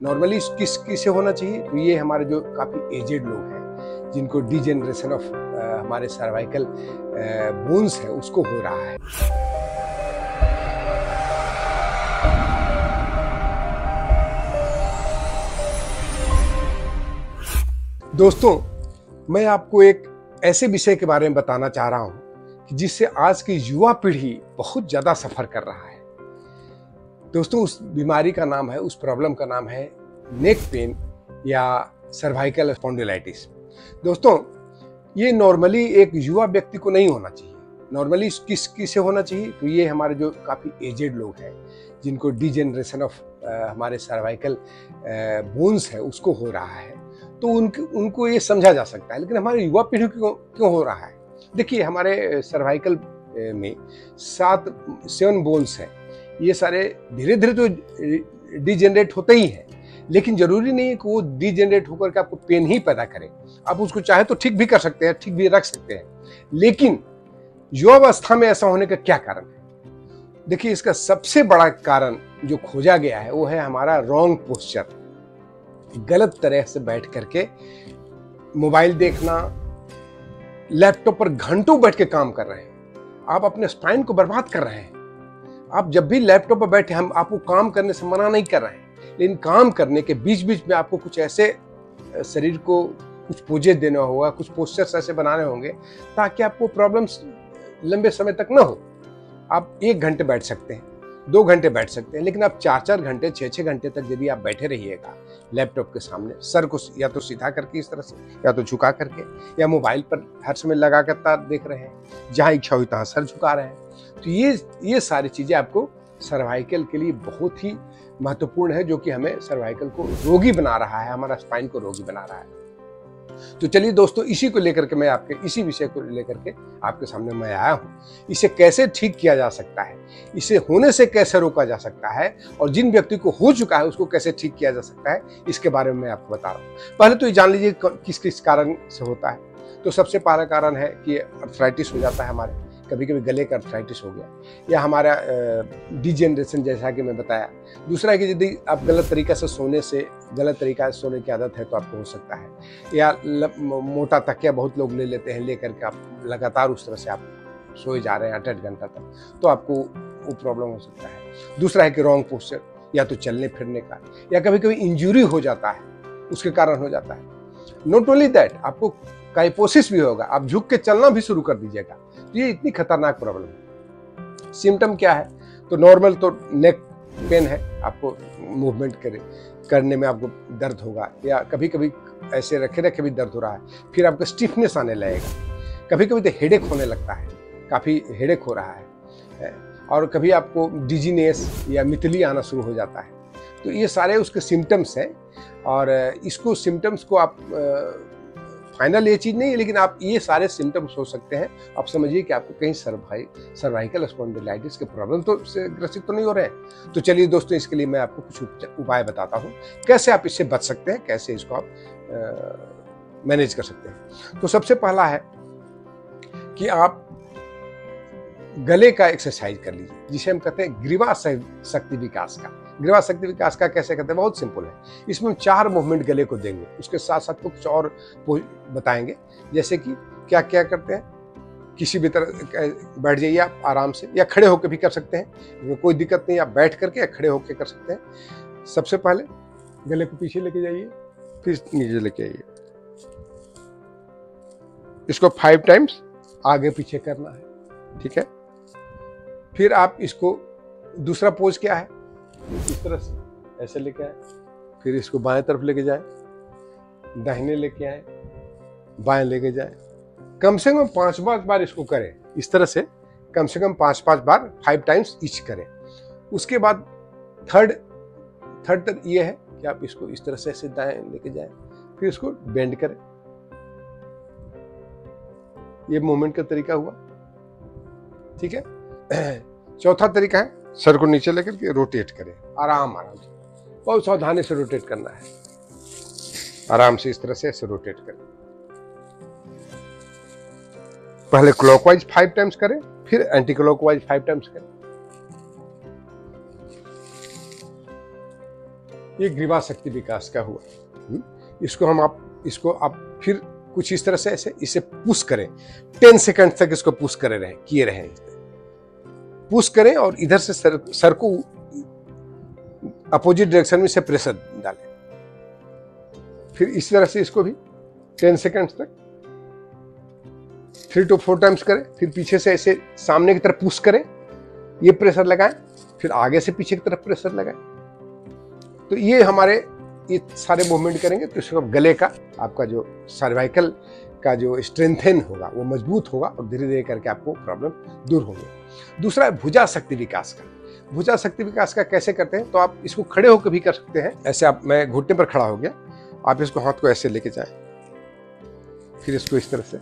Normally किस किसे होना चाहिए? तो ये हमारे जो काफ़ी एजेड लोग हैं, जिनको डिजेनरेशन ऑफ हमारे सर्वाइकल बोन्स है, उसको हो रहा है। दोस्तों, मैं आपको एक ऐसे विषय के बारे में बताना चाह रहा हूं कि जिससे आज की युवा पीढ़ी बहुत ज़्यादा सफ़र कर रहा है। दोस्तों, उस बीमारी का नाम है, उस प्रॉब्लम का नाम है नेक पेन या सर्वाइकल स्पॉन्डिलाइटिस। दोस्तों, ये नॉर्मली एक युवा व्यक्ति को नहीं होना चाहिए। नॉर्मली किसे होना चाहिए? तो ये हमारे जो काफ़ी एजेड लोग हैं, जिनको डिजेनरेशन ऑफ हमारे सर्वाइकल बोन्स है, उसको हो रहा है। तो उनको ये समझा जा सकता है, लेकिन हमारे युवा पीढ़ी को क्यों हो रहा है? देखिए, हमारे सर्वाइकल में 7 बोन्स हैं। ये सारे धीरे धीरे तो डिजेनरेट होते ही हैं, लेकिन जरूरी नहीं है कि वो डिजेनरेट होकर के आपको पेन ही पैदा करे। आप उसको चाहे तो ठीक भी कर सकते हैं, ठीक भी रख सकते हैं, लेकिन युवावस्था में ऐसा होने का क्या कारण है? देखिए, इसका सबसे बड़ा कारण जो खोजा गया है वो है हमारा रॉन्ग पोस्चर। गलत तरह से बैठ करके मोबाइल देखना, लैपटॉप पर घंटों बैठ के काम कर रहे हैं। आप अपने स्पाइन को बर्बाद कर रहे हैं। आप जब भी लैपटॉप पर बैठे, हम आपको काम करने से मना नहीं कर रहे हैं, लेकिन काम करने के बीच बीच में आपको कुछ ऐसे शरीर को कुछ पोजेस देना होगा, कुछ पोस्चर्स ऐसे बनाने होंगे ताकि आपको प्रॉब्लम्स लंबे समय तक ना हो। आप 1 घंटे बैठ सकते हैं, 2 घंटे बैठ सकते हैं, लेकिन आप 4-4 घंटे, 6-6 घंटे तक यदि आप बैठे रहिएगा लैपटॉप के सामने, सर को या तो सीधा करके इस तरह से, या तो झुका करके, या मोबाइल पर हर समय लगा कर देख रहे हैं, जहां इच्छा हुई तहां सर झुका रहे हैं, तो ये सारी चीजें आपको सर्वाइकल के लिए बहुत ही महत्वपूर्ण है, जो कि हमें सर्वाइकल को रोगी बना रहा है, हमारा स्पाइन को रोगी बना रहा है। तो चलिए दोस्तों, इसी को लेकर के मैं इसी विषय को लेकर के आपके सामने मैं आया हूँ। इसे कैसे ठीक किया जा सकता है, इसे होने से कैसे रोका जा सकता है, और जिन व्यक्ति को हो चुका है उसको कैसे ठीक किया जा सकता है, इसके बारे में मैं आपको बता रहा हूँ। पहले तो ये जान लीजिए किस किस कारण से होता है। तो सबसे पहला कारण है कि अर्थराइटिस हो जाता है हमारे, कभी कभी गले का अर्थराइटिस हो गया, या हमारा डिजेनरेशन जैसा कि मैं बताया। दूसरा है कि यदि आप गलत तरीका से सोने की आदत है तो आपको हो सकता है, या मोटा तकिया बहुत लोग ले लेते हैं, लेकर के आप लगातार उस तरह से आप सोए जा रहे हैं 8-8 घंटा तक, तो आपको वो प्रॉब्लम हो सकता है। दूसरा है कि रॉन्ग पोस्चर, या तो चलने फिरने का, या कभी कभी इंजरी हो जाता है, उसके कारण हो जाता है। नॉट ओनली दैट, आपको काइपोसिस भी होगा, आप झुक के चलना भी शुरू कर दीजिएगा। तो ये इतनी खतरनाक प्रॉब्लम है। सिम्टम क्या है? तो नॉर्मल तो नेक पेन है, आपको मूवमेंट करने में आपको दर्द होगा, या कभी कभी ऐसे रखे रखे भी दर्द हो रहा है। फिर आपको स्टिफनेस आने लगेगा, कभी कभी तो हेडेक होने लगता है, काफ़ी हेडेक हो रहा है, और कभी आपको डिजीनेस या मितली आना शुरू हो जाता है। तो ये सारे उसके सिम्टम्स हैं, और इसको सिम्टम्स को आप फाइनल ये चीज़ नहीं है, लेकिन आप ये सारे सिम्टम्स हो सकते हैं। आप समझिए कि आपको कहीं सर्वाइकल स्पॉन्डिलाइटिस के प्रॉब्लम तो से ग्रसित तो नहीं हो रहे हैं। तो चलिए दोस्तों, इसके लिए मैं आपको कुछ उपाय बताता हूँ, कैसे आप इससे बच सकते हैं, कैसे इसको आप मैनेज कर सकते हैं। तो सबसे पहला है कि आप गले का एक्सरसाइज कर लीजिए, जिसे हम कहते हैं ग्रीवा शक्ति विकास का। ग्रीवा शक्ति विकास का कैसे करते हैं? बहुत सिंपल है। इसमें हम 4 मूवमेंट गले को देंगे, उसके साथ साथ कुछ और बताएंगे, जैसे कि क्या क्या करते हैं। किसी भी तरह बैठ जाइए आप आराम से, या खड़े होकर भी कर सकते हैं, कोई दिक्कत नहीं, आप बैठ करके या खड़े होकर कर सकते हैं। सबसे पहले गले को पीछे लेके जाइए, फिर नीचे लेके आइए। इसको 5 टाइम्स आगे पीछे करना है, ठीक है। फिर आप इसको, दूसरा पोज क्या है, इस तरह से ऐसे लेके आए, फिर इसको बाएं तरफ लेके जाए, दाहिने लेके आए, बाएं लेके जाए। कम से कम 5 बार इसको करें, इस तरह से कम से कम 5 बार, 5 टाइम्स ईच करें। उसके बाद थर्ड ये है कि आप इसको इस तरह से दाएं लेके जाए, फिर इसको बेंड करें। ये मूवमेंट का तरीका हुआ, ठीक है। चौथा तरीका है, सर को नीचे लेकर के रोटेट करें, आराम से, बहुत सावधानी से रोटेट करना है, आराम से इस तरह से ऐसे रोटेट करें। पहले क्लॉकवाइज 5 टाइम्स करें, फिर एंटी क्लॉकवाइज 5 टाइम्स करें। ये ग्रीवा शक्ति विकास का हुआ। इसको आप फिर कुछ इस तरह से ऐसे इसे पुश करें, 10 सेकंड तक इसको पुश किए रहें, पुश करें और इधर से सर को अपोजिट डायरेक्शन में से प्रेशर डालें। फिर इस तरह से इसको भी 10 सेकंड तक 3 to 4 टाइम्स करें। फिर पीछे से ऐसे सामने की तरफ पुश करें, ये प्रेशर लगाएं, फिर आगे से पीछे की तरफ प्रेशर लगाएं। तो ये सारे मूवमेंट करेंगे तो इसको गले का आपका जो सर्वाइकल का जो स्ट्रेंथन होगा वो मजबूत होगा और धीरे धीरे करके आपको प्रॉब्लम दूर होंगे। दूसरा है भुजा शक्ति विकास का। भुजा शक्ति विकास का कैसे करते हैं, तो आप इसको खड़े होकर भी कर सकते हैं। ऐसे मैं घुटने पर खड़ा हो गया, आप इसको हाथ को ऐसे लेके जाएं, फिर इसको इस तरह से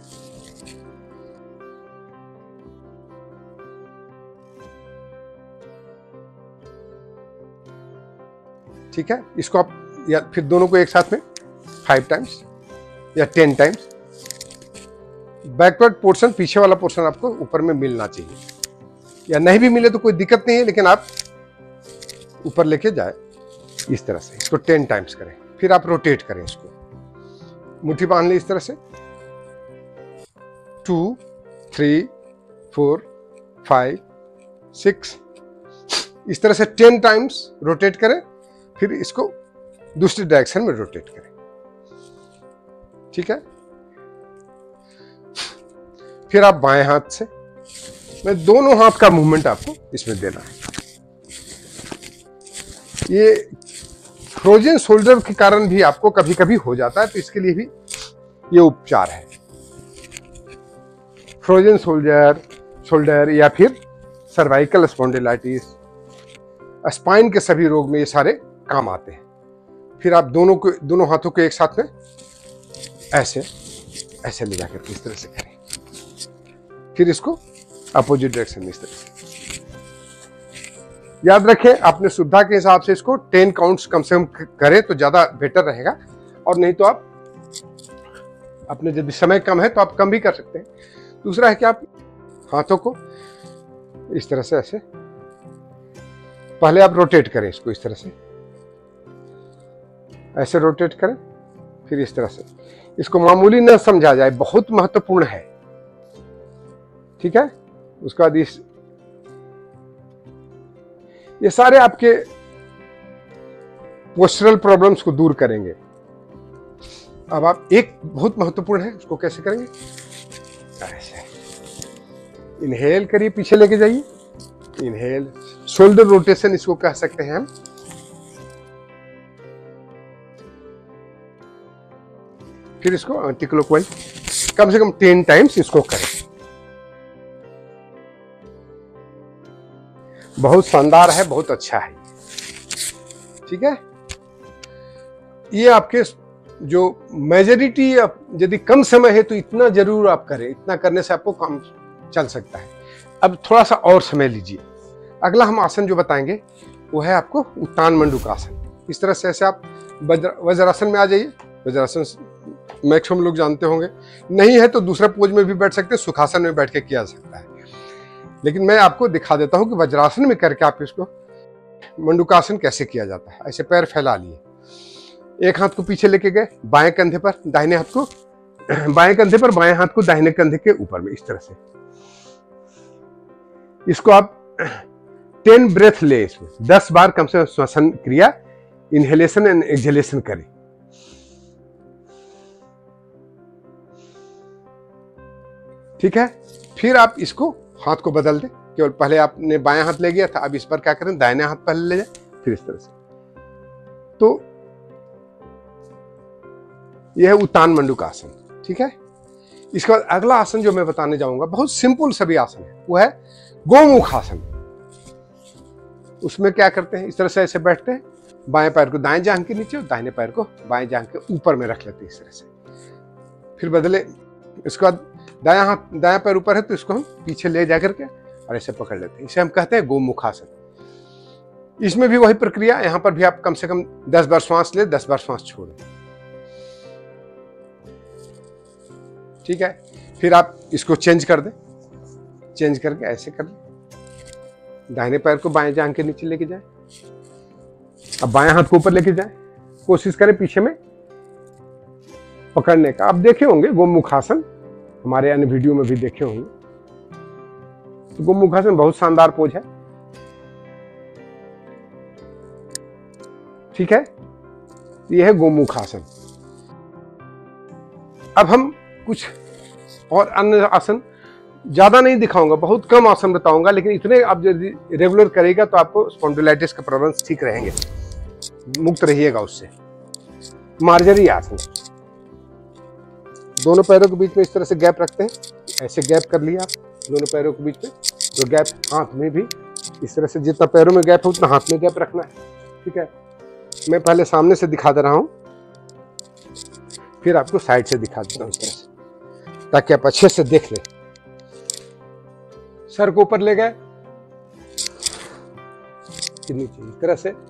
ठीक है। इसको आप या फिर दोनों को एक साथ में 5 टाइम्स या 10 टाइम्स। बैकवर्ड पोर्शन, पीछे वाला पोर्शन आपको ऊपर में मिलना चाहिए, या नहीं भी मिले तो कोई दिक्कत नहीं है, लेकिन आप ऊपर लेके जाए इस तरह से। इसको 10 टाइम्स करें, फिर आप रोटेट करें इसको, मुट्ठी बांध ली इस तरह से, 2 3 4 5 6 इस तरह से 10 टाइम्स रोटेट करें। फिर इसको दूसरी डायरेक्शन में रोटेट करें, ठीक है। फिर आप बाएं हाथ से, मैं दोनों हाथ का मूवमेंट आपको इसमें देना है। ये फ्रोजन शोल्डर के कारण भी आपको कभी कभी हो जाता है, तो इसके लिए भी ये उपचार है। फ्रोजन शोल्डर या फिर सर्वाइकल स्पॉन्डिलाइटिस, स्पाइन के सभी रोग में ये सारे काम आते हैं। फिर आप दोनों हाथों को एक साथ में ऐसे ले जाकर इस तरह से करें, फिर इसको अपोजिट डायरेक्शन में इस तरह से। याद रखें, अपने सुविधा के हिसाब से इसको 10 काउंट्स कम से कम करें तो ज्यादा बेटर रहेगा, और नहीं तो आप अपने यदि समय कम है तो आप कम भी कर सकते हैं। दूसरा है कि आप हाथों को इस तरह से ऐसे पहले आप रोटेट करें, इसको इस तरह से ऐसे रोटेट करें, फिर इस तरह से। इसको मामूली न समझा जाए, बहुत महत्वपूर्ण है, ठीक है। उसके बाद ये सारे आपके पोस्चरल प्रॉब्लम्स को दूर करेंगे। अब आप एक बहुत महत्वपूर्ण है, उसको कैसे करेंगे, ऐसे इनहेल करिए, पीछे लेके जाइए, इनहेल, शोल्डर रोटेशन इसको कह सकते हैं हम। फिर इसको एंटी क्लॉकवाइज कम से कम 10 टाइम्स इसको करें। बहुत शानदार है, बहुत अच्छा है, ठीक है। ये आपके जो मेजॉरिटी, यदि कम समय है तो इतना जरूर आप करें, इतना करने से आपको काम चल सकता है। अब थोड़ा सा और समय लीजिए। अगला हम आसन जो बताएंगे वो है आपको उत्तान मंडूकासन। इस तरह से ऐसे आप वज्रासन में आ जाइए। वज्रासन मैक्सिमम लोग जानते होंगे, नहीं है तो दूसरा पोज में भी बैठ सकते हैं, सुखासन में बैठ के किया जा सकता है, लेकिन मैं आपको दिखा देता हूं कि वज्रासन में करके आप इसको मंडूकासन कैसे किया जाता है। ऐसे पैर फैला लिए, एक हाथ को पीछे लेके गए, बाएं कंधे पर दाहिने हाथ को, बाएं कंधे पर बाएं हाथ को दाहिने कंधे के ऊपर में, इस तरह से। इसको आप 10 ब्रेथ ले, इसमें 10 बार कम से कम श्वसन क्रिया, इनहेलेशन एंड एक्सहेलेशन करें। ठीक है। फिर आप इसको हाथ को बदल दें, केवल पहले आपने बाएं हाथ ले गया था, अब इस पर क्या करें, दाहिने हाथ पहले ले जाए, फिर इस तरह से। तो यह है उत्तान मंडूकासन, ठीक है। इसके बाद अगला आसन जो मैं बताने जाऊंगा बहुत सिंपल सभी आसन है, वो है गोमुख आसन। उसमें क्या करते हैं, इस तरह से ऐसे बैठते हैं, बाएं पैर को दाएं जांघ के नीचे और दाहिने पैर को बाएं जांघ के ऊपर में रख लेते हैं, इस तरह से। फिर बदले, इसके बाद दायां पैर ऊपर है तो इसको हम पीछे ले जाकर के और ऐसे पकड़ लेते हैं, इसे हम कहते हैं गोमुखासन। इसमें भी वही प्रक्रिया, यहां पर भी आप कम से कम 10 बार श्वास ले, 10 बार श्वास छोड़ें, ठीक है। फिर आप इसको चेंज कर दें, चेंज करके ऐसे कर दें, दाहिने पैर को बाएं जांघ के नीचे लेके जाए, अब बाएं हाथ को ऊपर लेके जाएं, कोशिश करें पीछे में पकड़ने का। आप देखे होंगे गोमुखासन, हमारे अन्य वीडियो में भी देखे होंगे। तो गोमुखासन बहुत शानदार पोज है, ठीक है। यह है गोमुखासन। अब हम कुछ और अन्य आसन ज्यादा नहीं दिखाऊंगा, बहुत कम आसन बताऊंगा, लेकिन इतने आप यदि रेगुलर करेगा तो आपको स्पॉन्डिलाइटिस के प्रॉब्लम ठीक रहेंगे, मुक्त रहिएगा उससे। मार्जरी आसन, दोनों पैरों के बीच में इस तरह से गैप रखते हैं, ऐसे गैप कर लिया आप दोनों पैरों के बीच में। तो गैप हाथ में भी इस तरह से, जितना पैरों में गैप है उतना हाथ में गैप रखना है, ठीक है। मैं पहले सामने से दिखा दे रहा हूं, फिर आपको साइड से दिखा देता हूं इस तरह से, ताकि आप अच्छे से देख लें। सर को ऊपर ले गए, नीचे इस तरह से,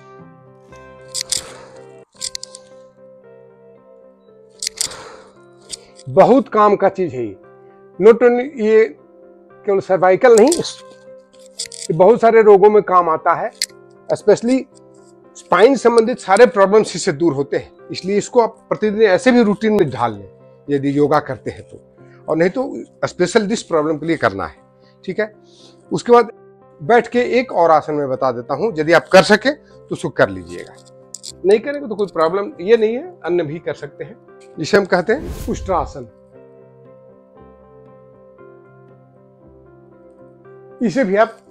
बहुत काम का चीज है ये। नॉट ओनली ये केवल सर्वाइकल नहीं, ये बहुत सारे रोगों में काम आता है, स्पेशली स्पाइन संबंधित सारे प्रॉब्लम्स इससे दूर होते हैं। इसलिए इसको आप प्रतिदिन ऐसे भी रूटीन में ढाल लें यदि योगा करते हैं तो, और नहीं तो स्पेशल दिस प्रॉब्लम के लिए करना है, ठीक है। उसके बाद बैठ के एक और आसन में बता देता हूं, यदि आप कर सके तो उसको कर लीजिएगा, नहीं करेंगे तो कोई प्रॉब्लम ये नहीं है, अन्य भी कर सकते हैं, जिसे हम कहते हैं उष्ट्रासन। इसे भी आप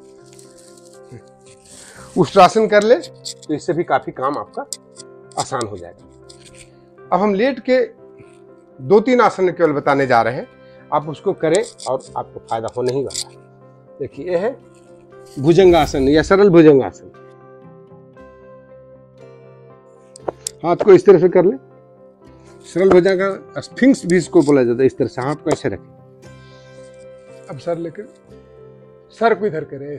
उष्ट्रासन कर ले तो इससे भी काफी काम आपका आसान हो जाएगा। अब हम लेट के 2-3 आसन केवल बताने जा रहे हैं, आप उसको करें और आपको फायदा होने ही वाला है। देखिए, यह है भुजंगासन या सरल भुजंगासन। हाथ को इस तरह से कर ले, सरल भुजंगासन, स्फिंक्स भी इसको बोला जाता है। इस तरह से हाथ को ऐसे रखें, अब सर लेकर सर को इधर करें,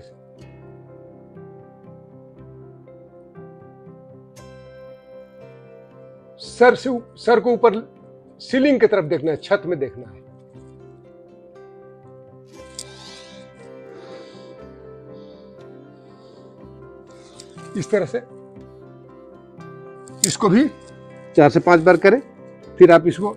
सर को ऊपर सीलिंग की तरफ देखना है, छत में देखना है। इस तरह से इसको भी 4 से 5 बार करें, फिर आप इसको,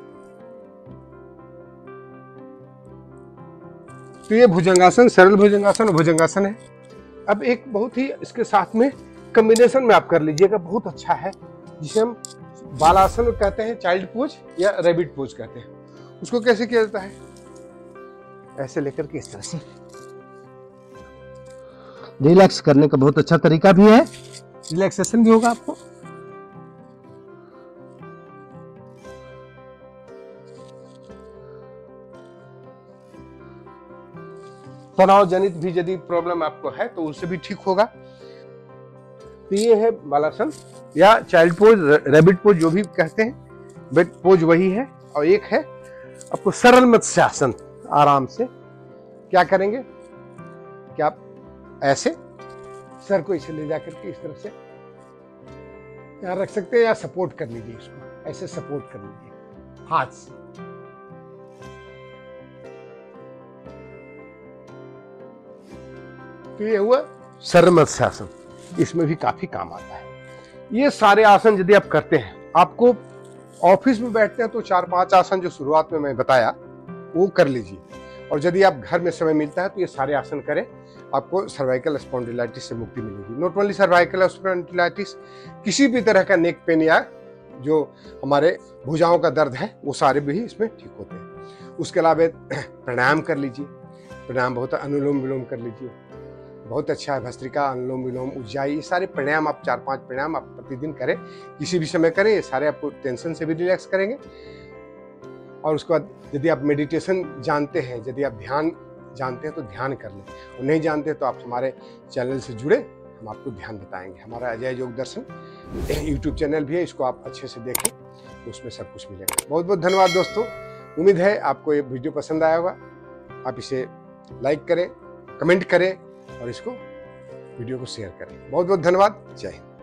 तो ये भुजंगासन, सरल भुजंगासन और भुजंगासन है। अब एक बहुत ही इसके साथ में कॉम्बिनेशन में आप कर लीजिएगा, बहुत अच्छा है, जिसे हम बालासन कहते हैं, चाइल्ड पोज या रैबिट पोज कहते हैं। उसको कैसे किया जाता है, ऐसे लेकर के इस तरह से रिलैक्स करने का बहुत अच्छा तरीका भी है, रिलैक्सेशन भी होगा आपको। तनाव जनित भी यदि प्रॉब्लम आपको है तो उससे भी ठीक होगा। तो ये है बालासन या चाइल्ड पोज, रैबिट पोज जो भी कहते हैं, बेड पोज वही है। और एक है आपको सरल मत्स्यासन। आराम से क्या करेंगे कि आप ऐसे सर को इसे ले जाकर के इस तरह से यहाँ रख सकते हैं, या सपोर्ट कर लीजिए, इसको ऐसे सपोर्ट कर लीजिए हाथ से। तो ये हुआ सरल मत्स्यासन, इसमें भी काफी काम आता है। ये सारे आसन यदि आप करते हैं, आपको ऑफिस में बैठते हैं तो 4-5 आसन जो शुरुआत में मैं बताया वो कर लीजिए, और यदि आप घर में समय मिलता है तो ये सारे आसन करें, आपको सर्वाइकल स्पॉन्डिलाइटिस से मुक्ति मिलेगी। नॉट ओनली सर्वाइकल स्पॉन्डिलाइटिस, किसी भी तरह का नेक पेन या जो हमारे भुजाओं का दर्द है वो सारे भी इसमें ठीक होते हैं। उसके अलावा प्राणायाम कर लीजिए, प्राणायाम बहुत, अनुलोम विलोम कर लीजिए, बहुत अच्छा है। भस्त्रिका, अनुलोम विलोम, उज्जाई, ये सारे प्राणायाम आप 4-5 प्राणायाम आप प्रतिदिन करें, किसी भी समय करें, ये सारे आपको टेंशन से भी रिलैक्स करेंगे। और उसके बाद यदि आप मेडिटेशन जानते हैं, यदि आप ध्यान जानते हैं तो ध्यान कर लें, और नहीं जानते तो आप हमारे चैनल से जुड़े, हम आपको ध्यान बताएंगे। हमारा अजय योग दर्शन यूट्यूब चैनल भी है, इसको आप अच्छे से देखें तो उसमें सब कुछ मिलेगा। बहुत बहुत धन्यवाद दोस्तों, उम्मीद है आपको ये वीडियो पसंद आया होगा। आप इसे लाइक करें, कमेंट करें और इसको वीडियो को शेयर करें। बहुत बहुत धन्यवाद। जय हिंद।